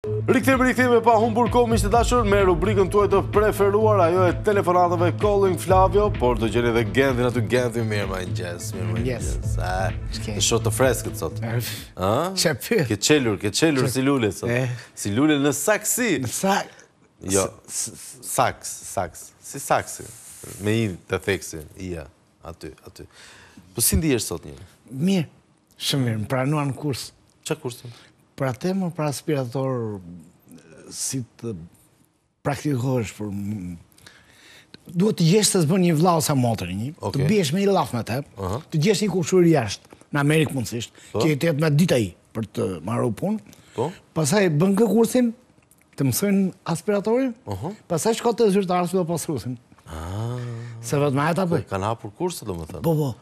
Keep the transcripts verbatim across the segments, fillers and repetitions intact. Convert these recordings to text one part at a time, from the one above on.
Rikthehemi, rikthehemi pa humbur kohë, miq të dashur, me rubrikën tuaj të preferuar, ajo e telefonatave Calling Flavio, por do gjeni edhe Gendin aty. Gendi, mirë mëngjes, mirë mëngjes. Ah, të shoh të freskët sot. Ëh? Çfarë? Ke çelur, ke çelur si lule sot. Si lule në saksi. Në sak. Jo, saks, saks. Si saksi. Me i të theksi, ija, aty, aty. Po si ndihesh sot një? Mirë, shumë mirë, më pranuan kurs. Çfarë kursi? Pra temën për aspirator, si të praktikohesh për... Duhet të gjesh të zbën një vllau sa motër një, të biesh me i laf me te, të gjesh një kushur jashtë, në Amerikë mundësisht, që i të jetë me dita i për të marru punë, pasaj bën kë kursin, të mësojnë aspiratorin, pasaj shko të zyrtarës dhe pasrusin. Se vetë ma e ta bëj. Kanë hapur kurse, do më thënë? Po, po.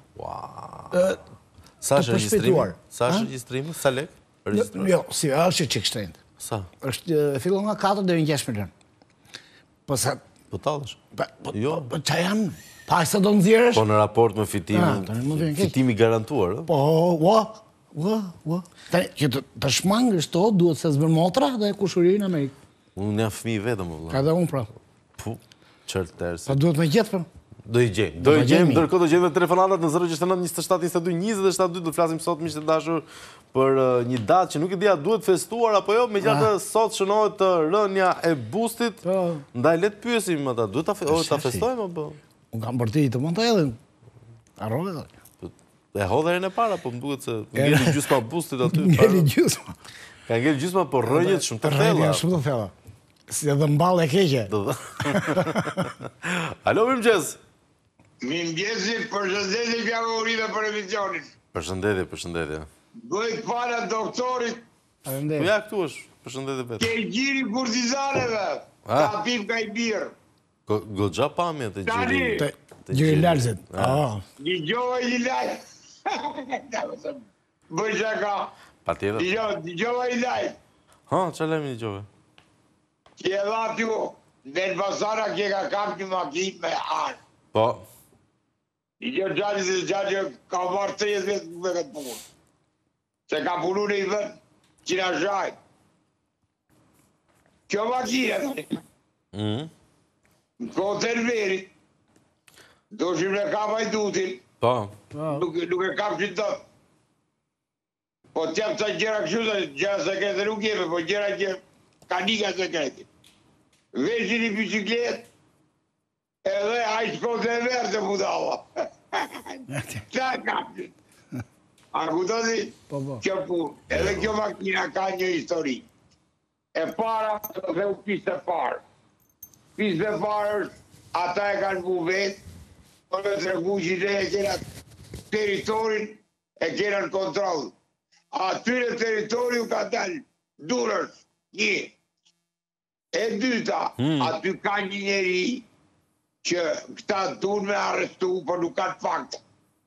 Sa është regjistrimi? Sa është regjistrimi? Sa lek? Jo, si, është që kështërind. Sa? është fillon nga katër dhe në gjashtë milion. Po sa... Po talësh? Jo. Po qa janë? Pa e sa do nëzirësh? Po në raport me fitimin, fitimi garantuar, po, ua, ua, ua. Që të shmangës to, duhet se zbër motra dhe kushuririn në Amerikë. Unë jam fëmijë vetëm, vëlla. Ka dhe unë pra. Pu, qërë tërsi. Pa duhet me gjithë, për. Do i gjejmë, do i gjejmë, ndërkohë do gjejmë telefonatat në zero gjashtëdhjetë njëzet e shtatë njëzet e dy njëzet e shtatë dy. Do të flasim sot, miq të dashur, për një datë që nuk e dia duhet festuar apo jo, megjithatë sot shënohet të rënja e bustit. Ndaj le të pyesim ata, duhet ta festojmë apo? Unë kam bërti të mund të edhin. Harrove dhe. E hodha herën e para, po më duket se ngeli gjysma bustit aty. Ngeli gjysma. Ka ngel gjysma, por rënjet shumë të thella. Rënjet shumë të thella. Si edhe mball e keqe. Alo, mirëmëngjes. Mirëmëngjesi, përshëndetje fjallëurive për emisionin. Përshëndetje, përshëndetje. Dojtë para doktorit. Po ja këtu është, përshëndetje vetë. Ke gjiri kurzizaneve. Ka pip ka i birë. Goxha pamje të gjiri. Gjiri larëzit. Një gjova i lajtë. Bëj shaka. Pa tjetër. Një gjova i lajtë. Ha, që lejmë një gjove? Që e dha t'ju, në në pasara kje ka kam një makinë me anë. Po. I gjë gjatë se gjatë ka marrë tresë vetë me këtë punë. Se ka punu në i vënd, që nga shajtë. Kjo makine, të një. Në kohë të nërverit, do shimë në kapa i dutin, nuk e kam që të. Po t'jam të gjera këshuta, gjera sekrete nuk jeme, po gjera që ka nika sekreti. Veshin i bicikletë, edhe a i shko të e verë të budalla. Qa kam që? A kutoni? Kjo punë. Edhe kjo makina ka një histori. E para, dhe u pisë e parë. Pisë e parë është, ata e kanë bu vetë, në të regu që ne e kena teritorin, e kena në kontrolë. Atyre teritori u ka dalë durës, një. E dyta, aty ka një njeri, që këta dur me arrestu, për nuk kanë fakta.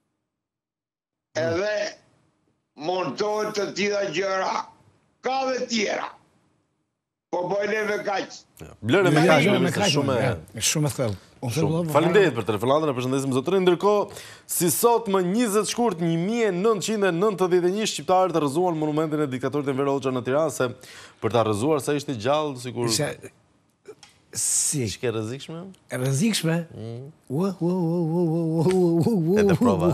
Edhe montohet të tjera gjëra, ka dhe tjera. Po bojnë e me kaqë. Blërë me kaqë, me kaqë, shumë e... Shumë e thellë. Falinderit për telefonatën, e përshëndesim zotërin. Ndërkohë, si sot më njëzet shkurt një mijë nëntëqind e nëntëdhjetë e një shqiptarë të rrëzuan monumentin e diktatorit Enver Hoxha në Tiranë, se për ta rrëzuar sa ishte gjallë, sikur... Si? Shke rëzikshme? E rëzikshme? Ua, ua, ua, ua, ua, ua, ua, e të prova.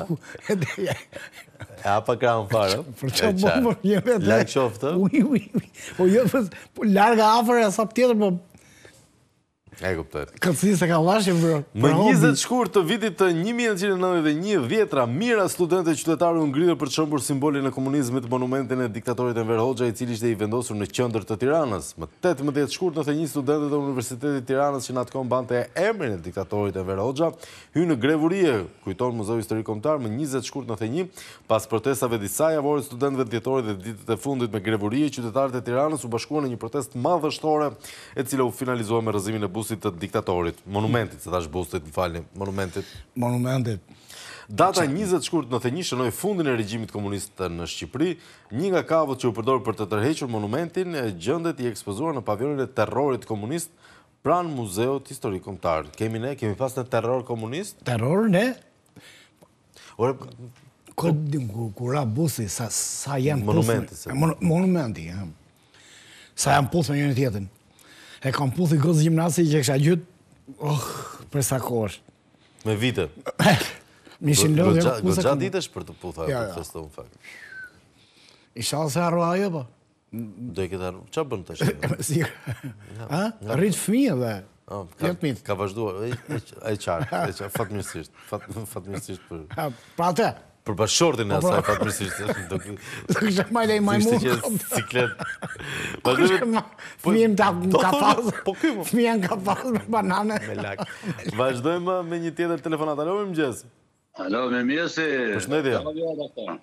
E apa kraun farë? Për që më më jeme dhe... Lajk qoftë? Ui, ui, ui. Po jeme, larga afer e sa tjetër, po... E kuptoj. Këtësi se ka lashje për... Më njëzet shkurt të vitit të një mijë nëntëqind e nëntëdhjetë e një, dhjetra, mira studente qytetarë u ngritën për të shëmbur simbolin e komunizmit monumentin e diktatorit Enver Hoxha, i cili ishte i vendosur në qendër të Tiranës. Më tetëmbëdhjetë shkurt nëntëdhjetë e një studentët e Universitetit të Tiranës që në atë kohë mbante emrin e diktatorit Enver Hoxha, hynë në grevurie, kujton Muzeu Historik Kombëtar, më njëzet shkurt nëntëdhjetë e një, pas protestave disa javore studentëve dhjetorit dhe ditët e fundit me grevurie, qytetarët e Tiranës u bashkuan në një protestë madhështore, e cila u finalizua me rrëzimin e bustit të diktatorit, monumentit, se thash bustit, më falni, monumentit. Monumentit. Data njëzet shkurt nëntëdhjetë e një shënoi fundin e regjimit komunist në Shqipëri. Një nga kavët që u përdor për të tërhequr monumentin gjendet i ekspozuar në pavionin e terrorit komunist pranë Muzeut Historik Kombëtar. Kemi ne, kemi pas në terror komunist? Terror, ne? Ore, kur ra busi, sa janë... Monumenti. Monumenti, ja. Sa jam puth me njëri tjetrin. E kam puth i gozë gjimnasi që kisha gjyt, oh, për sa kohësh. Me vite? Mishin lodhje. Gëgja ditesh për të putha, për të festu në fakt. Isha se arru ajo, po. Do i këtë arru, qa bënë të shqe? Rritë fëmijë dhe... Ka vazhduar, e qarë, fatmirësisht, fatmirësisht për... Pra te? Për bashortin e asaj, fatmirësisht. Do kështë majle i majmu. Ishte që ciklet. Fëmijën ka pasë, fëmijën ka pasë me banane. Me lak. Vazhdojmë me një tjetër telefonat. Alo, me mëgjes. Alo, me mjesi. Përshëndetje.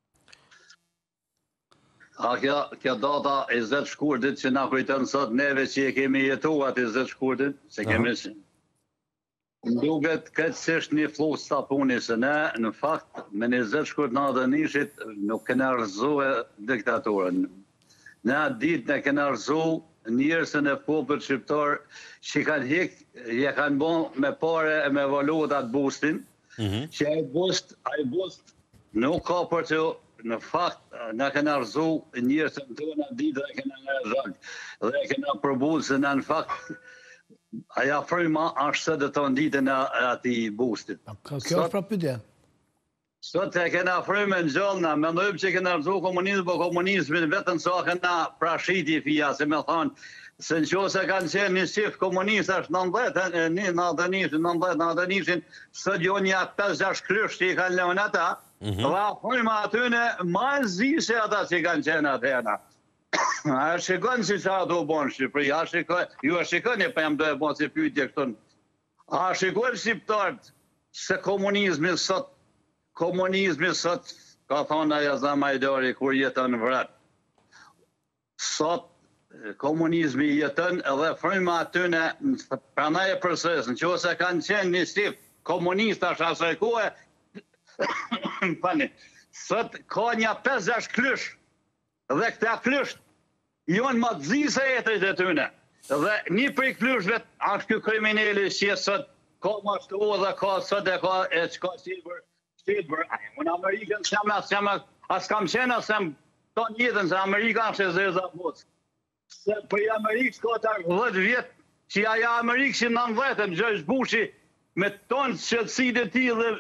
A kja data e zet shkurtit që na kujtën sot neve që e kemi jetuat e zet shkurtit, se kemi që. Më duket këtë që është një flus sa puni, se ne, në fakt, me një zet shkurt në adë nishit, nuk këna rëzu e diktaturën. Ne dit ne këna rëzu njërësën e popët shqiptar që kanë hik, je kanë bon me pare e me valutat boostin, që a i boost, a i boost nuk ka për që në fakt, në këna rëzu njërësën të në ditë dhe këna në rëzak. Dhe këna përbullë se në në fakt, aja frima është së dhe të nditë në ati boostit. Kjo është pra pytja? Sot e këna frima në gjallëna, me ndojmë që këna rëzu komunizmë, po komunizmin vetën sa këna prashiti fia, se me thonë, se në qo se kanë qenë një shifë komunist është nëndhet, në atë nishin, nëndhet, në atë nishin, së gjo një pesë gjashtë krysh që i kanë leon ata, dhe frima atyne ma zi se ata që i kanë qenë atëhena. A shikon si që ato bonë Shqipëri, a shikon, ju a shikon e për jam dojë bonë si pyjtje këtën. A shikon shqiptarët se komunizmi sot, komunizmi sot, ka thonë aja Zamajdori, kur jetën vret. Sot, komunizmi jetën edhe frima atyne, pranaj e përsesën, që ose kanë qenë një shqip komunista shasaj kohë, sot ka një pesë gjashtë klysh, dhe këta klysh jonë më të zi se jetërit e tyne. Dhe një për i klyshve është kjo krimineli që sot ka më shtu dhe ka sot e ka e që ka silver. Unë Amerikën as kam qenë asem të njëtën se Amerika është e zeza mos. Se për i Amerikë s'ka të dhjetë vjetë që aja Amerikë që në nëndhetën George Bushi me tonë qëtësit e ti dhe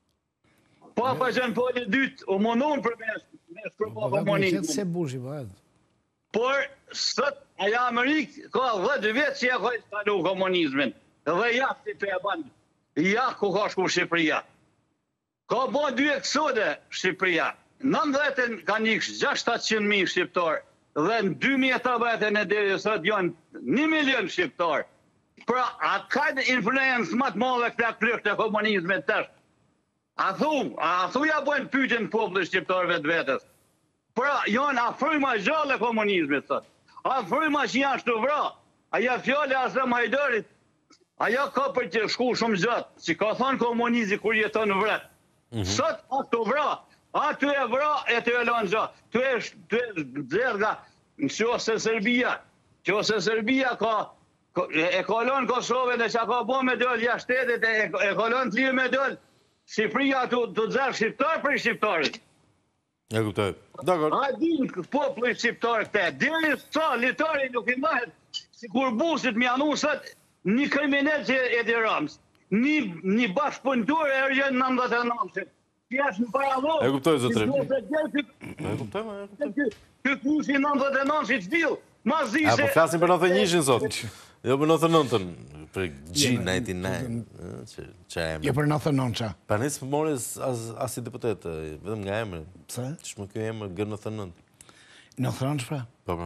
Papa që në poli dytë, u mundon për me shkërpo komunizmë. Por, sot, aja Amerikë ka dhjetë vjetë që ja ka instalu komunizmin. Dhe ja, si të e banë, ja ku ka shku Shqipëria. Ka bo dy eksode Shqipëria. nëndhetën ka njëksh gjashtat qind mijë shqiptar, dhe në dy mijë e tridhjetën e deri sot janë një milion shqiptar. Pra, a ka influencë më të madhe këta klyrë të komunizmit tështë? A thu, a thu ja bojnë pyqen popullit shqiptarëve të vetës. Pra, janë afryma gjallë e komunizmit, sot. Afryma që janë shtu vra. Aja fjale asë Majdorit, aja ka për që shku shumë gjatë, që ka thonë komunizi kur jeton në vret. Sot, a të vra, a të e vra, e të e lanë gjatë. Të e dzerga, në që ose Serbia, që ose Serbia ka, e ka lanë Kosovë dhe që ka bo me dëllë, ja shtetit e ka lanë të lirë me dëllë. Shqipëria të dzerë shqiptar për i shqiptarit. E kuptoj. Dakor. A din populli shqiptar këte. Diri sa litari nuk i mahet, si kur busit mi anusat, një kriminal që e di Rams. Një bashkëpunëtor e rëgjën në nëndhet e nëndhet. Pjesë në paradhë. E kuptoj, zotrim. E kuptoj, ma e kuptoj. Këtë kushi nëndhet e nëndhet që t'vil. Ma zi se... A, po flasim për nëndhet e njëshin, sot. Jo për nëndhet e nëndën. Për G nëntëdhjetë e nëntë. Jo për nëntëdhjetë e nëntë qa. Pa nësë për moris as i deputet, vedëm nga emre. Pse? Që më kjo emre gërë nëntëdhjetë e nëntë. nëntëdhjetë e nëntë shpra? Po,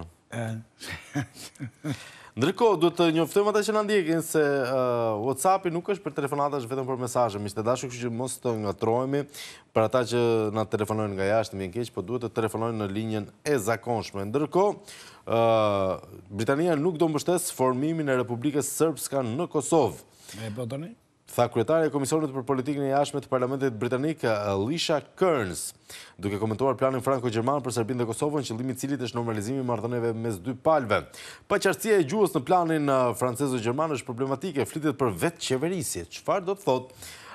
po. Ndërko, duhet të njoftojmë ata që në ndjekin se WhatsApp-i nuk është për telefonata, është vetëm për mesazhe. Miqtë dashur, kështu që mos të ngatrohemi për ata që na telefonojnë nga jashtë, më keq, po duhet të telefonojnë në linjën e zakonshme. Ndërkohë, Britania nuk do mbështes formimin e Republikës Srpska në Kosovë. E po tani? Tha kryetari e Komisionit për Politikën e Jashtme të Parlamentit Britanik, Alicia Kearns, duke komentuar planin franko-gjerman për Serbinë dhe Kosovën, qëllimi i cilit është normalizimi i marrëdhënieve mes dy palëve. Paqartësia e gjuhës në planin francezo-gjerman është problematike, flitet për vetë qeverisje. Çfarë do të thotë?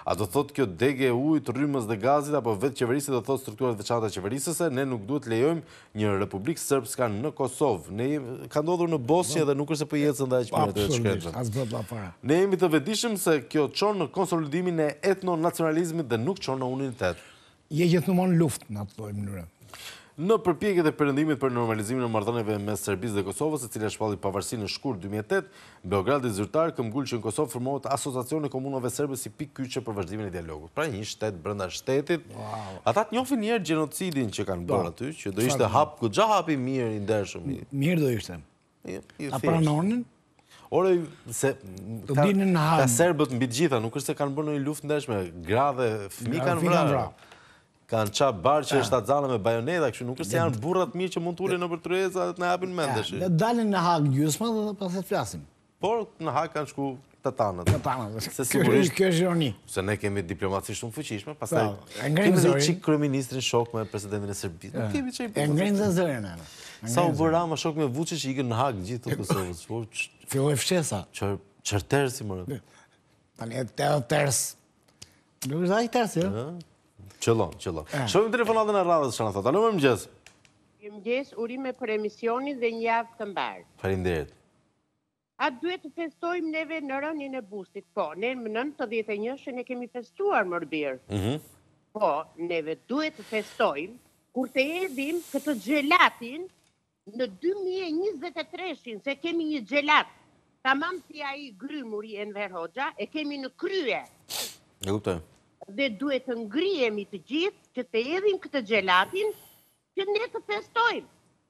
A do thotë kjo degë e ujit, rrymës dhe gazit, apo vetë qeverisë do thotë strukturat veçanta qeverisëse, ne nuk duhet lejojmë një Republikë Srpska në Kosovë. Ne ka ndodhur në Bosnjë dhe nuk është se po ecën dhe aq mirë të shkretshëm. Ne jemi të vetëdijshëm se kjo çon në konsolidimin e etnonacionalizmit dhe nuk çon në unitet. Je gjithmonë luftë në atë lloj mënyre. Në përpjekjet e perëndimit për normalizimin e marrëdhënieve mes Serbisë dhe Kosovës, e cila shpalli pavarësinë në shkurt dy mijë e tetë, Beogradi zyrtar këmbgul që në Kosovë formohet asociacioni komunave serbe si pikë kyçe për vazhdimin e dialogut. Pra një shtet brenda shtetit. Ata të njohin një herë gjenocidin që kanë bërë aty, që do ishte hap goxha hap i mirë i ndershëm. Mirë do ishte. A pranonin? Ore se ka serbët mbi të gjitha, nuk është se kanë bërë një luftë ndershme, gra dhe fëmijë kanë vrarë. Kanë qa barë që është atë zana me bajoneta, kështu nuk është se janë burrat mirë që mund t'ulin në për Tryeza dhe të në hapin mendesh. Dhe dalin në Hag gjysma dhe pas e të flasim. Por në Hag kanë shku të tanët. Të tanët, kjo është ironi. Se ne kemi diplomaci shumë fuqishme, pastaj kemi dhe qikë kryeministrin shok me presidentin e Serbisë. Nuk kemi që i përë. E ngrenë zë zërën, e. Sa u bërra ma shok me Vučić që ikën në Hag gjithë të Kosovës. Filloj fshesa. Qërterë si mërë. Tani e të tërës. Nuk është da i tërës, jo? Qëllon, qëllon. Shohim telefonatën e radhës, që në thotë. Alo, më mëgjes. Më mëgjes, urime për emisionin dhe një javë të mbarë. Faleminderit. A duhet të festojmë neve në rënien e bustit? Po, ne në nëntëdhjetë e njëshën e kemi festuar mërbirë. Po, neve duhet të festojmë kur të edhim këtë gjelatin në dy mijë e njëzet e tre-shin, se kemi një gjelat. Tamam si a i grymuri Enver Hoxha, e kemi në krye. E kuptoj. Dhe duhet të ngrihemi të gjithë që të edhim këtë gjelatin që ne të festojmë.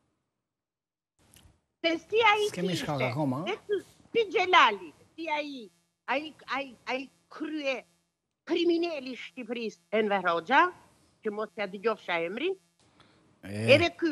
Se si a i kishte, si gjelali, si a i, a i krye krimineli Shqipërisë Enver Hoxha, që mos të adigofsha emrin, edhe ky,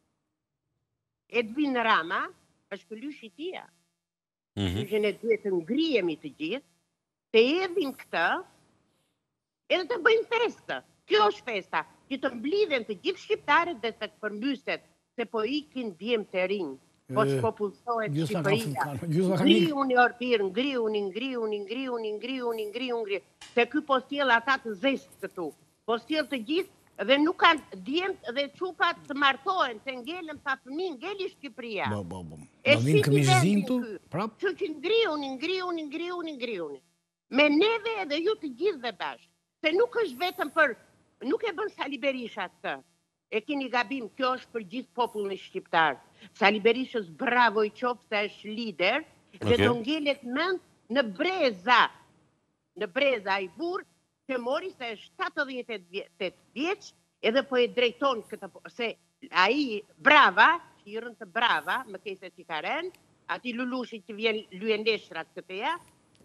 Edvin Rama, është këlysh i tia. Që ne duhet të ngrihemi të gjithë, të edhim këtë, edhe të bëjmë festa. Kjo është festa, që të mblidhen të gjithë shqiptarët dhe të përmbyset, se po ikin djemë të rinjë, po shpopullsohet Shqipëria. Ngriuni Orbir, ngriuni, ngriuni, ngriuni, ngriuni, ngriuni, se ky po sjell ata të zeshtë këtu, po sjell të gjithë dhe nuk kanë djemë dhe qupat të martohen, se ngellëm pa fëmijë, ngelli Shqipëria. E shqiti vendin ky, që që ngriuni, ngriuni, ngriuni, ngriuni. Me neve edhe ju të gjithë dhe bashkë. Se nuk është vetëm për, nuk e bën Sali Berisha këtë. E keni gabim, kjo është për gjithë popullin shqiptar. Sali Berishës bravo i qoftë se është lider, dhe do ngelet mend në Breza. Në Breza i burr, që mori se është shtatëdhjetë e tetë vjeç, edhe po e drejton këtë, se a i brava, që i rënë të brava, më kese që ka rënë, ati Lulushi që vjen lyen leshrat këtë ja,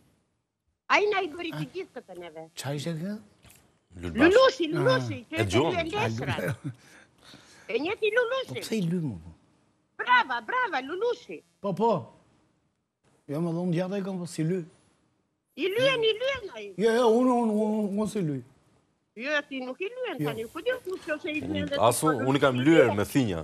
a i na i bëri të gjithë këtë neve. Qa ishte këtë? Lulushi, Lulushi, që e të luen leshrat. E njëti Lulushi. Po pëse i lumë? Brava, brava, Lulushi. Po, po. Jo, më dhonë gjata i kam po si lu. I luen, i luen a i. Jo, jo, unë, unë, unë si lu. Jo, ti nuk i luen, tani. Po dhe nuk që se i luen dhe... Asu, unë i kam luer me thinja.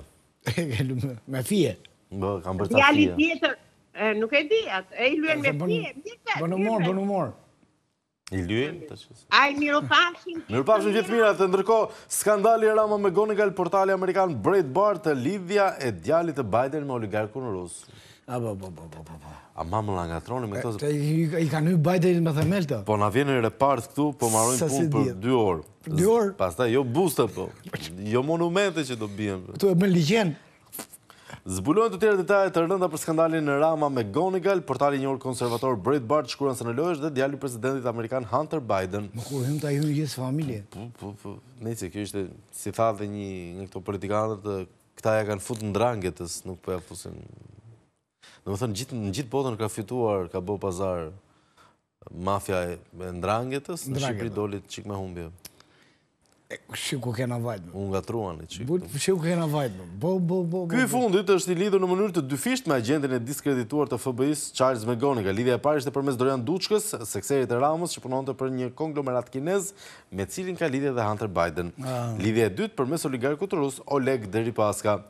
Me fije. Bë, kam bërta fije. Djali tjetër. Nuk e di atë, e i luen me fije. Bën umor, bën umor. I luen? A i miropafshin. Miropafshin gjithë mirat, ndërko skandali Rama me Gonigal, portali Amerikan Breitbart, lidhja e djalit të Biden me oligarkun rus. A, po, po, po, po, po. A ma më langatroni me këto... I ka një Biden me themelta. Po na vjen në repart këtu, po marrojnë punë për dy orë. Për dy orë? Pastaj, jo buste, po. Jo monumente që do bjen. Tu e me ligjen. Zbulojnë të tjera detaje të rënda për skandalin në Rama me Gonigal, portali njohur konservator Breitbart shkruan se në lojë është dhe djali presidentit amerikan Hunter Biden. Më kur hym ta ju në gjithë familje. Po, po, po. Nëse kjo ishte si tha dhe një nga këto politikanët, këta ja kanë futur ndrangetës, nuk po ja fusin. Domethënë gjithë në gjithë botën ka fituar, ka bë pazar mafia e ndrangetës, në Shqipëri doli çik me humbje. Shiku kena vajtë. Unë nga truan i qikë. Shiku kena vajtë. Ky fundit është i lidhur në mënyrë të dyfisht me agjendin e diskredituar të F B I-s Charles McGonigal. Lidhja e parë ishte përmes Dorian Duchkës, sekserit e Ramës, që punonte për një konglomerat kinez, me cilin ka lidhje dhe Hunter Biden. Lidhja e dytë përmes oligarkut rus Oleg Deripaska.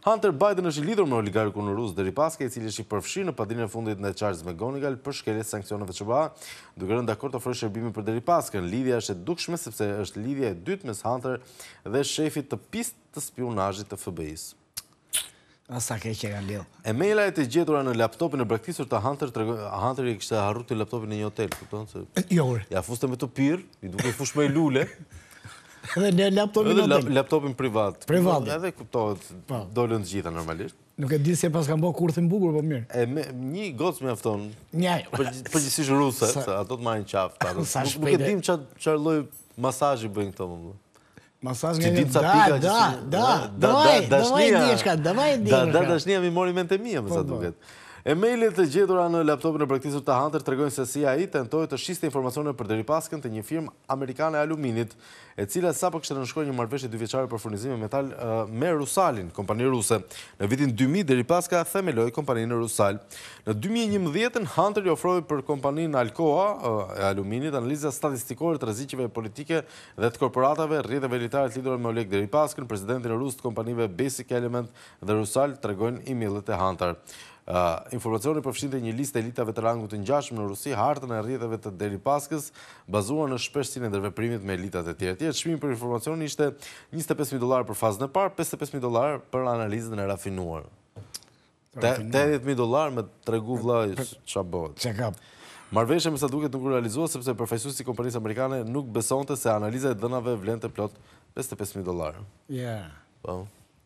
Hunter Biden është i lidhur me oligarkun rus Deripaska, i cili është i përfshirë në padinën e fundit në Charles McGonigal për shkeljes sanksione të C B A, duke rënë dakord të ofrojë shërbime për Deripaskën. Lidhja është e dukshme sepse është lidhja e dytë mes Hunter dhe shefit të pistë të spionazhit të F B I-s. Asa ke që ka lidhë. Emaila e të gjetura në laptopin e braktisur të Hunter, Hunter i kishte harruar laptopin në një hotel, kupton se? Jo. Ja fuste me të pirë, i duke fush me lule. Edhe në laptopin Edhe në hotel. laptopin privat. Privat. Edhe kuptohet, dolën të gjitha normalisht. Nuk e di se pas kanë bërë kurthin bukur, po mirë. E me, një gocë mjafton. Një. Përgjithsisht ruse, se ato të marrin qafë. Nuk e dim çfarë lloj masazhi bëjnë këto më. Masazh nga da, da, da, davaj, davaj diçka, davaj diçka. Da, dashnia mi mori mend të mia, më sa duket. Emailet të gjetura në laptopin e braktisur të Hunter tregojnë se C I A tentoi të shiste informacione për Deripaskën të një firmë amerikane e aluminit, e cila sapo kishte nënshkruar një marrëveshje dyvjeçare për furnizim me metal uh, me Rusalin, kompani ruse. Në vitin dy mijë Deripaska themeloi kompaninë Rusal. Në dy mijë e njëmbëdhjetë Hunter i ofroi për kompaninë Alcoa uh, e aluminit analiza statistikore të rreziqeve politike dhe të korporatave, rrjeteve elitare të lidhura me Oleg Deripaskën, presidentin rus të kompanive Basic Element dhe Rusal, tregojnë emailet e Hunter. Uh, informacioni përfshinte një listë elitave të rangut të ngjashëm në Rusi, hartën e rrjeteve të Deripaskës, bazuar në shpeshësinë e ndërveprimit me elitat e tjera. Tjetër çmimi për informacionin ishte njëzet e pesë mijë dollar për fazën e parë, pesëdhjetë e pesë mijë dollar për analizën e rafinuar. tetëdhjetë mijë dollar me tregu vllai ç'a bëhet. Ç'a kap. Marrëveshja me sa duket nuk u realizuar sepse përfaqësuesi i kompanisë amerikane nuk besonte se analiza e dhënave vlente plot pesëdhjetë e pesë mijë dollar. Ja. Po.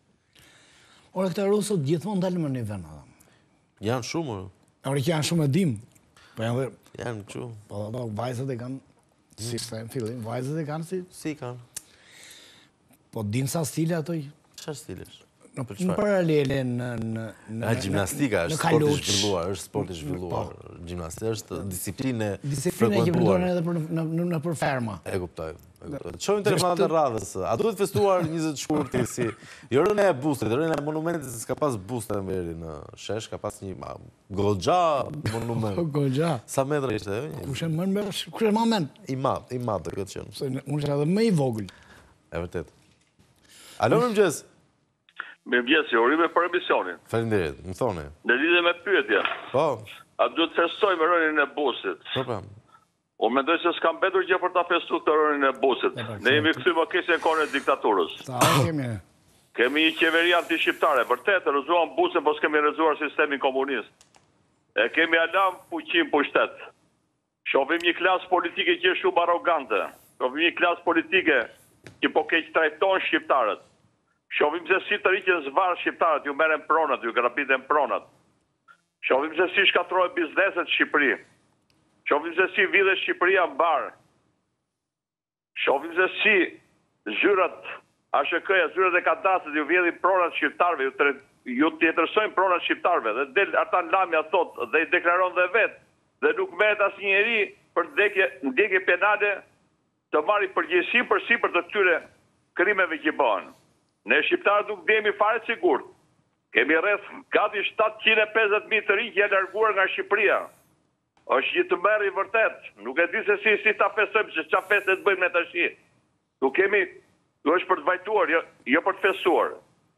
Ora këta rusët gjithmonë dalën në një vend. Janë shumë. Ora që janë shumë e dim. Po janë janë çu. Po ato vajzat e kanë si në fillim, vajzat e kanë si si kanë. Po din sa stile ato? Çfarë stilesh? Në paralele në në në gjimnastika është sport i zhvilluar, është sport i zhvilluar. Gjimnastika është disiplinë disiplinë që përdoren edhe për në në për ferma. E kuptoj. Çojmë telefonat e radhës. A duhet festuar njëzet shkurti si jo rënë e bustit, rënë e monumentit se s'ka pas buste në veri në shesh, ka pas një goxha monument. Goxha. Sa metra ishte? Kush e mën me kush e mën? I madh, i madh do këtë qenë. Se unë isha edhe më i vogël. E vërtet. Alo, mirëmëngjes. Mirëmëngjes, ju urime për emisionin. Faleminderit, më thoni. Në lidhje me pyetja. Po. A duhet të festojmë rënien e busit? Po, po. Unë mendoj se s'kam mbetur gjë për ta festuar të rënien e busit. Ne jemi kthy më keq në kohën e diktaturës. Sa kemi? Kemi një qeveri anti-shqiptare, vërtet rrezuam busin, po s'kemi rrezuar sistemin komunist. E kemi alam fuqin pushtet. Shohim një klasë politike që është shumë arrogante. Shohim një klasë politike që po keq trajton shqiptarët. Shohim se si të riqen zvarr shqiptarët, ju merren pronat, ju grabiten pronat. Shohim se si shkatrohen bizneset në Shqipëri. Shohim se si vidhe Shqipëria në barë. Shohim se si zyrat A S K-ja, zyrat e kadastrit ju vjedhin pronat shqiptarëve, ju, tre, ju tjetërsojnë pronat shqiptarëve, dhe del ata në lamja thot, dhe i deklaron dhe vetë, dhe nuk merret asnjë njeri për ndjekje, ndjekje penale të marrë përgjegjësi për sipër të këtyre krimeve që bëhen. Ne shqiptarët nuk ndjehemi fare të sigurt. Kemi rreth gati shtatëqind e pesëdhjetë mijë të rinj që janë larguar nga Shqipëria. Është një tmerr i vërtet. Nuk e di se si si ta festojmë, se çfarë festë të bëjmë ne tash. Nuk kemi, do është për të vajtuar, jo, jo për të festuar.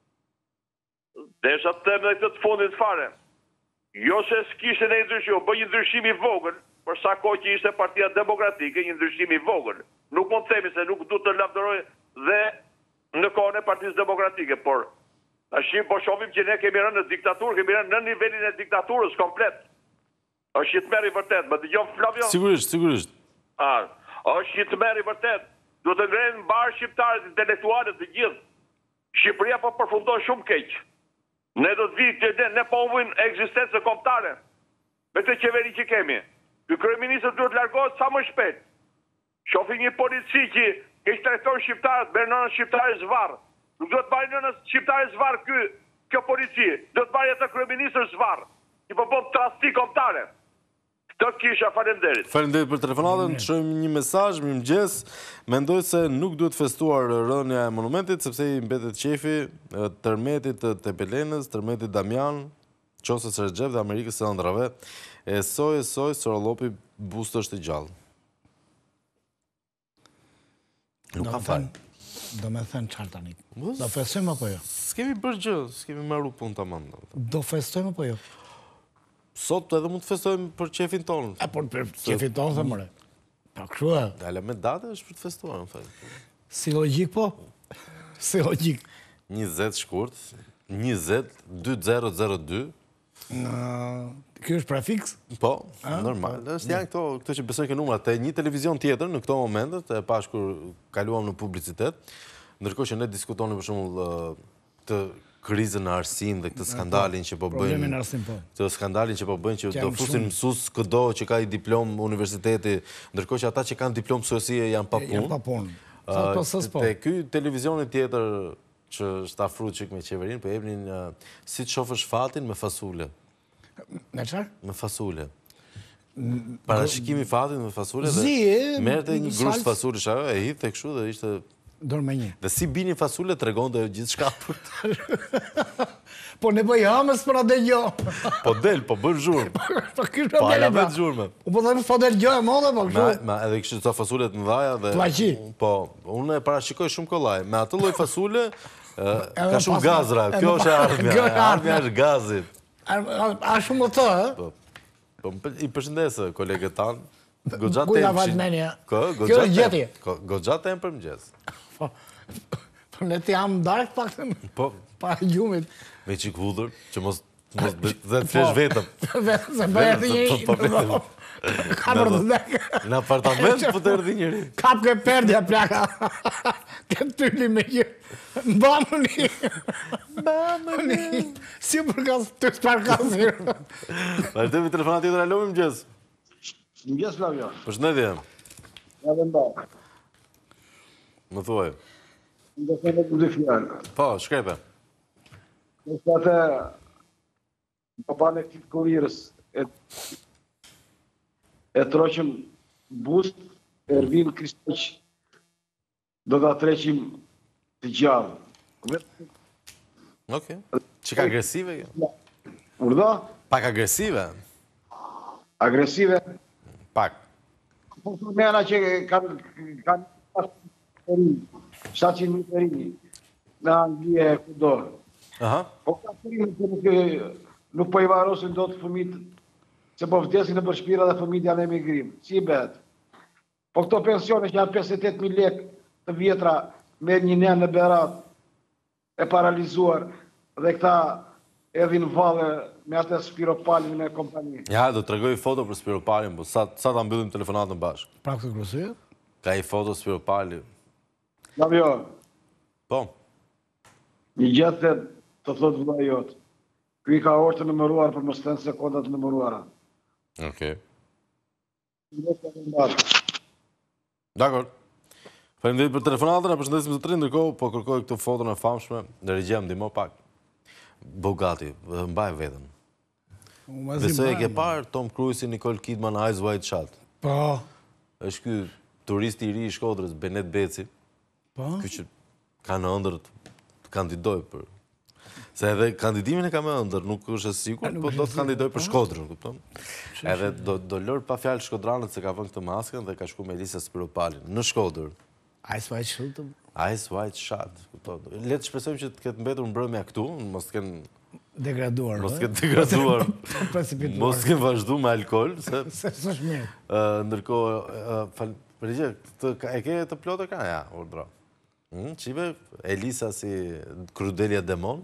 Desha të them edhe këtë të fundit fare. Jo se s'kishte ne ndryshim, bëj një ndryshim i vogël, për sa kohë që ishte Partia Demokratike, një ndryshim i vogël. Nuk mund të themi se nuk duhet të lavdëroj dhe në kohën e Partisë Demokratike, por tashim po shohim që ne kemi rënë në diktaturë, kemi rënë në nivelin e diktaturës komplet. Është një tmerr i vërtet, më dëgjon Flavio? Sigurisht, sigurisht. Ah, është një tmerr i vërtet. Duhet të ngrenë në barë shqiptarët, intelektualët të gjithë. Shqipëria po përfundon shumë keq. Ne do të vijë që ne po humbim ekzistencën kombëtare. Me këtë qeveri që kemi. Ky kryeminist duhet largohet sa më shpejt. Shohim një polici që keq trajton shqiptarët, bën nënën shqiptarë zvarr. Nuk do të bëjë nënën shqiptarë zvarr ky kjo polici. Do të bëjë atë kryeminist zvarr. Që po bën trasti kombëtare. Këtë kisha, faleminderit. Faleminderit për telefonatën, të shojmë një mesazh, mirëmëngjes. Mendoj se nuk duhet festuar rënja e monumentit, sepse i mbetet qefi tërmetit të Tepelenës, tërmetit Damian, Qosës Recep dhe Amerikës së Ëndrave. E soj, e soj, Sorollopi bustë është i gjallë. Nuk ka fal. Do me thënë qarë tani. Do festojmë apo jo? S'kemi bërë gjë, s'kemi marru punë të mandë. Do festojmë apo jo? Sot edhe mund të festojmë për qefin tonë. E, por për qefin tonë, dhe mëre. Pa kështu e. Element date është për të festuar, në fejtë. Si logik, po? Si logik. njëzet shkurt, njëzet dy zero zero dy. Kjo është prefiks? Po, normal. është janë këto, këto që besoj ke numra. Te një televizion tjetër në këto momentet, e pash kur kaluam në publicitet, ndërkohë që ne diskutonim për shembull të krizën në arsim dhe këtë skandalin që po bëjnë. Problemin në arsim, po. Këtë skandalin që po bëjnë që do fusin mësues këdo që ka i diplom universiteti, ndërkohë që ata që kanë diplom mësuesie janë pa punë. Janë pa punë. Te ky televizioni tjetër që është afru çik me qeverinë, po jepnin si të shohësh fatin me fasule. Me çfarë? Me fasule. Parashikimi fatit me fasule dhe merrte një grush fasulesh ajo, e hidhte kështu dhe ishte dorë me një. Dhe si bini fasule tregonte gjithçka për të. Po ne bëj hamës për atë gjë. Po del, po bën zhurmë. Po ky Po ala vetë zhurmë. U po them po del gjë e madhe po kështu. Ma edhe kështu ca fasule të mëdha dhe Pllaqi. Po, unë e parashikoj shumë kollaj. Me atë lloj fasule ka shumë gazra. Kjo është ardhmja. Ardhmja është gazit. A shumë të, Po, i përshëndesë kolegët tanë. Goxha Kujna tem. Vatmenja. Kjo është gjetje. Goxha tem për mëngjes. Po, ne të jam dark pak të Po, pa gjumit. me qik hudhër, që mos dhe të flesh vetëm. Vetëm se bëja të njëri. Ka për të dhekë. Në apartament për të erdi njëri. Kap ke perdja plaka. Ke tyli me gjë. Mbamëni. Mbamëni. Si për kas të sparkasir. Vazhdemi telefonat tjetër, alo, mëngjes. Mëngjes, Flavio. Përshëndetje. Ja dhe mba. Më thuaj. Në të në të dy fjallë. Po, shkrepe. Në të atë babane këtë kurirës e troqëm bust, Ervin Kristoq, do të atreqim të gjallë. Oke. Qika agresive? Urdo? Pak agresive? Agresive? Pak. Po të mena që kanë shtatë qind mijë rinj në Angli e kudo. Aha. Po ka fëmijë që nuk po i varrosin dot fëmijët se po vdesin nëpër shpira dhe fëmijët janë emigrim. Si bëhet? Po këto pensione që janë pesëdhjetë e tetë mijë lekë të vjetra merr një nen në Berat e paralizuar dhe këta edhin valle me atë Spiropalin me kompani. Ja, do të tregoj foto për Spiropalin, po sa sa ta mbyllim telefonatën bashkë. Pra këtë grosye? Ka i foto Spiropali. Flavio, Po. një gjatë të thotë vëlla jot. Ky ka orë të numëruar për mos thënë sekonda të numëruara. Okej. Dakor. Faleminderit për telefonatën, na përshëndesim të tërë, ndërkohë po kërkoj këtë foton e famshme, në regjia më ndihmo pak. Bogati, mbaj veten. Besoj e ke parë Tom Cruise, Nicole Kidman, Eyes Wide Shut. Po. Është ky turisti i ri i Shkodrës, Benet Beci. Po. Ky që ka në ëndër të kandidoj për... Se edhe kandidimin e ka me ëndër, nuk është e sigurt, po do të kandidoj për Shkodrën, kupton? Edhe do do lër pa fjalë shkodranët se ka vënë këtë maskën dhe ka shkuar me Elisa Spiropalin në Shkodër. Eyes Wide Shut. Eyes Wide Shut, kupton? Le të shpresojmë që të ketë mbetur mbrëmja këtu, mos të kenë degraduar. Mos të ketë degraduar. Mos të kenë vazhdu me alkool, se se s'është mirë. Ndërkohë, fal, përgjigje, e ke të plotë ka? Ja, urdhra. Qive, Elisa si Krudelia Demon.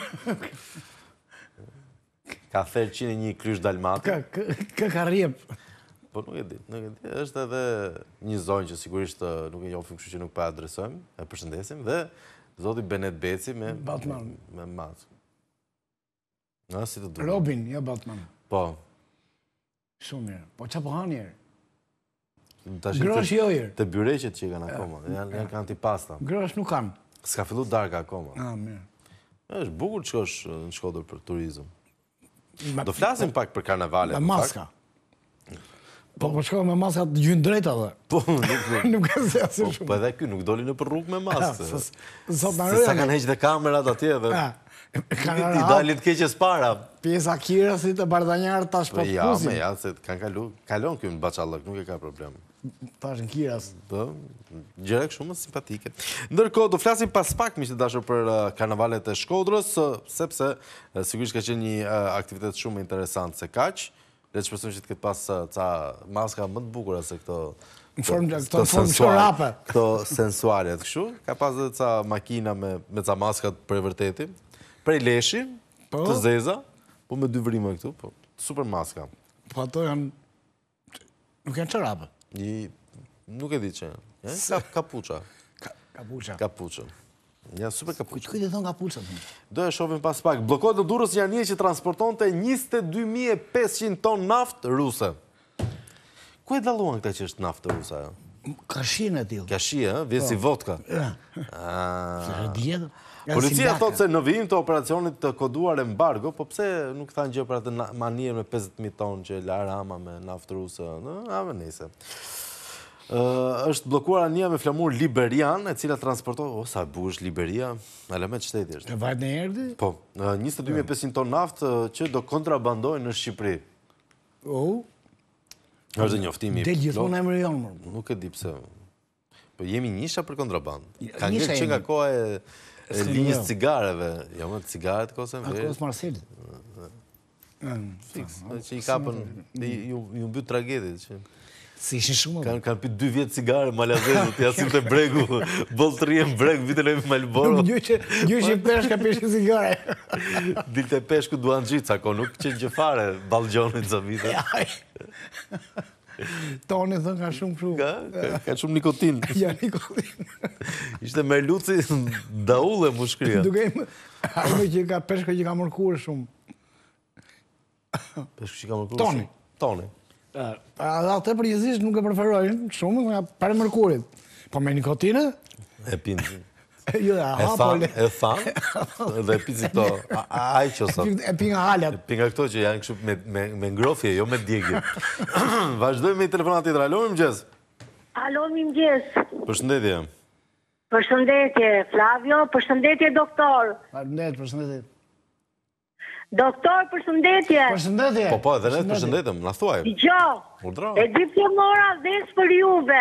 Ka therë qinë një krysh dalmatë. Kë ka rjep. Po nuk e di, nuk e di. Është edhe një zonjë që sigurisht nuk e njofim, kështu që nuk pa adresojmë, e përshëndesim, dhe zoti Benet Beci me Batman. Me maskë. Në, si të duhet. Robin, jo Batman. Po. Shumë mirë. Po qa po hanë njerë? Grosh jo jërë. Të byreqet që i kanë akoma, janë antipasta. Grosh nuk kanë. S'ka fillu darka akoma. Ah, mirë. është bukur të shkosh në Shkodër për turizëm. Do flasim pak për karnavalet. Me maska. Po po shkoj me maska të gjynë drejta dhe. Po, nuk e se asë shumë. Po edhe ky nuk doli në për rrugë me maskë. Se sa kanë heqë dhe kamerat atje dhe i dalit keqes para. Pjesa kirasit e Bardanjarë tash po Ja, pusin. me ja, se kanë kalu, kalon kjo në Baqallëk, nuk e ka problem. tash në Kiras. Gjërek shumë simpatike. Ndërkohë, do flasim pas pak, miqtë dashur, për karnavalet e Shkodrës, sepse sigurisht ka qenë një aktivitet shumë interesant se kaq. Le të shpresojmë që të ketë pas ca maska më të bukura se këto në formë këto formë çorape. Këto sensualet kështu. Ka pas edhe ca makina me me ca maska për vërtetë. Prej leshi, të zeza, po me dy vrima këtu, po super maska. Po ato janë nuk janë çorape. Nuk e di çë. Ka kapuça. Kapuça. Kapuça. Ja, super kapuça. Kujt e thon kapuça? Do e shohim pas pak. Bllokohet në Durrës janë një që transportonte njëzet e dy mijë e pesëqind ton naftë ruse. Ku e dalluan këta që është naftë ruse? Kashin e tillë. Kashi, ë, vjen si vodka. Ah. Policia thotë se në vijim të operacionit të koduar embargo, po pse nuk thanë gjë për atë manierë me pesëdhjetë mijë ton që la Rama me naftë ruse? A më nice. Është bllokuar anija me flamur liberian, e cila transporton, o sa e bukur është Liberia, element shteti është. E vajt në erdhi? Po, njëzet e dy mijë e pesëqind ton naftë që do kontrabandojnë në Shqipëri. Oh. Është njoftimi. Del gjithmonë emri jon. Nuk e di pse. Po jemi njësha për kontraband. Ka ngel që nga koha e linjës cigareve, jo më cigaret kosën vesh. Akos Marcel. Fiks, që i kapën, ju mbyt tragedit që si ishin shumë. Kanë kanë pi dy vjet cigare malazezu, ti asim te bregu, bolltrien breg vitën e Malboro. Gjyçi, gjyçi peshka peshin cigare. Dilte peshku duan xhica ko, nuk që gjë fare ballgjonit za vite. Toni thon ka shumë shumë. Ka, ka shumë nikotin. Ja, nikotin. Ishte merluci daulle mushkria. Duke ai që ka peshka që ka mërkur shumë. Peshku që ka mërkur. Toni. Toni. Atë përgjithsisht nuk e preferojnë shumë nga para mërkurit. Po me nikotinë? E pinë. Jo, e thanë, e thanë, dhe e pinë këto ajqosat. E pinë nga halat. E pinë nga këto që janë kështu me, me, me ngrofje, jo me djegje. Vazhdojmë me telefonat tjetër. Alo, mi mëgjes? Alo, mi mëgjes. Përshëndetje. Përshëndetje, Flavio. Përshëndetje, doktor. Përshëndetje, përshëndetje. Doktor, përshëndetje. Përshëndetje. Po, po, edhe ne përshëndetëm, na thuaj. Jo, e di që mora vesh për juve.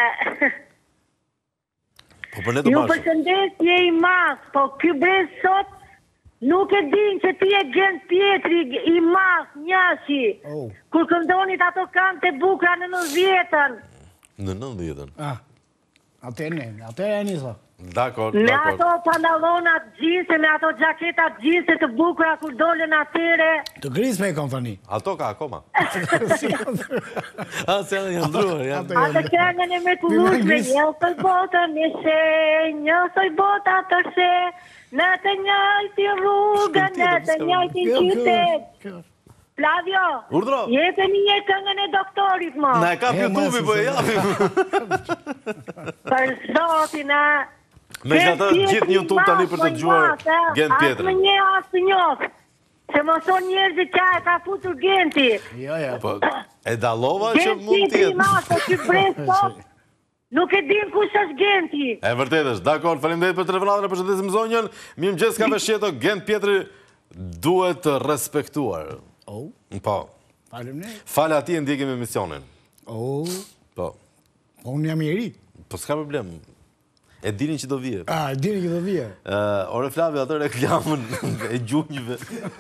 Po, për ne të ju bashkë. përshëndetje i mas, po ky brez sot nuk e din që ti e Gent Pietri i mas, njashi. Oh. Kur këndonit ato kanë të bukra në nëntëdhjetën. Në nëntëdhjetën. Ah, atë e ne, atë e njësa. Dakor, me dakor. ato pantalonat gjinse, me ato gjaketat gjinse të bukura kur dolen atyre. Të gris me i kom thani. Ato ka akoma. A, se janë janë ndruar. Janë. Ato këngën e me të lushme, një soj botën e she, një soj bota të she, në të njëjti rrugë, në të njëjti qytet. Flavio, Urdhro. jepe një këngën e doktorit, mo. Na e kap YouTube-i, po e japim. Për zotin, a... Me që ata gjithë një YouTube tani për të dëgjuar Gent Pietrin. Asë më një, asë një. Se më thonë njerëzit që e ka futur Genti. Jo, jo. Po, e dalova që mund Genti i tjetë. masë, që bresto, nuk e din kush është Genti. E vërtet është, dakor, faleminderit për telefonatën e përshëndesim zonjën. Mi mëgjes ka veshjeto, Gent Pietri duhet të respektuar. Oh. Po. Faleminderit. Fale ati e ndjekim emisionin. Oh. Po. Po unë jam i ri. Po s'ka problem. E dini që do vije. Ah, e dini që do vije. Uh, ore Flavio, atë reklamën e gjunjëve.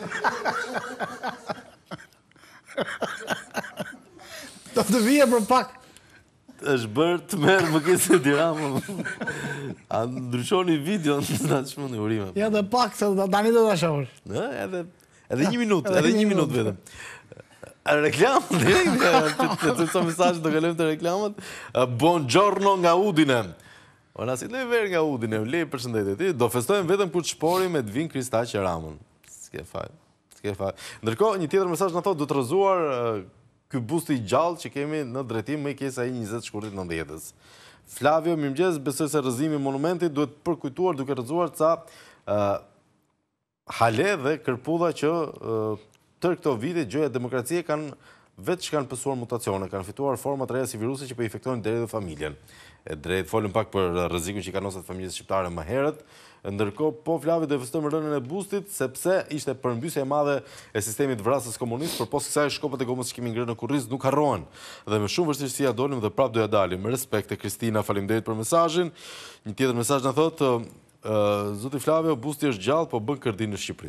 Do të vije për pak. është bërë të merë më kësë e diramën. A ndryshoni video në të natë shmënë i urime. Ja dhe pak, se tani do të shohësh. Edhe, edhe një minut, edhe një minut vetëm. Reklamë, të të të mesazh do kalojmë të reklamët. Buongiorno nga Udine. Ona si le verë nga Udine, le përshëndetje ti, do festojmë vetëm kur të shpori me të vinë Kristaq e Ramën. S'ke faj, s'ke faj. Ndërkohë, një tjetër mesazh në thotë, do të rëzuar ky bust i gjallë që kemi në drejtim më i keq se ai njëzet shkurtit nëntëdhjetës. Flavio, mirëmëngjes, besoj se rrëzimi i monumentit duhet përkujtuar duke rrëzuar ca uh, hale dhe kërpudha që uh, tërë këto vite gjoja demokracie kanë vetë që kanë pësuar mutacione, kanë fituar forma të reja si viruse që po infektojnë deri dhe familjen. E drejt, folëm pak për rrezikun që i ka nosat familjes shqiptare më herët, ndërkohë po Flavi do investojmë rënën e bustit, sepse ishte përmbysja e madhe e sistemit vrasës komunist, për posë kësaj shkopët e gomës që kemi ngrënë në kurriz nuk harrohen. Dhe me shumë vështirësi ja dolim dhe prap doja dalim. Me respekt e Kristina, faleminderit për mesazhin. Një tjetër mesazh na thotë, zoti Flavio, busti është gjallë, po bën kërdin në Shqipëri.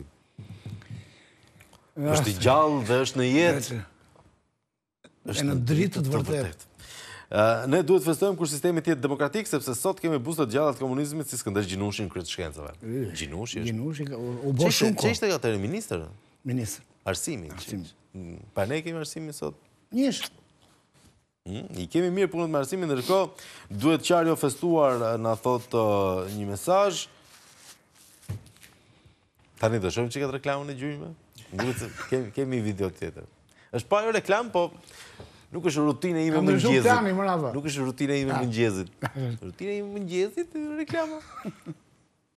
Është i gjallë dhe është në jetë. Është në dritë të vërtetë. Ne duhet festojmë kur sistemi tjetë demokratik, sepse sot kemi bustët gjallat komunizmit si Skënder Gjinushi në kryet shkencave. Gjinushi është. Gjinushi u bo shumë kohë. Që ishte ka tërë minister? Minister. Arsimi. Pa ne kemi Arsimi sot? Njësh. I kemi mirë punët me Arsimin, ndërkohë duhet qarjo festuar, na thot një mesazh. Tani do shohim çka reklamën e gjyqme. Kemi kemi video tjetër. Është pa jo reklam, po nuk është rutinë ime mëngjesit. Nuk është rutinë ime mëngjesit. Rutinë ime mëngjesit, reklama.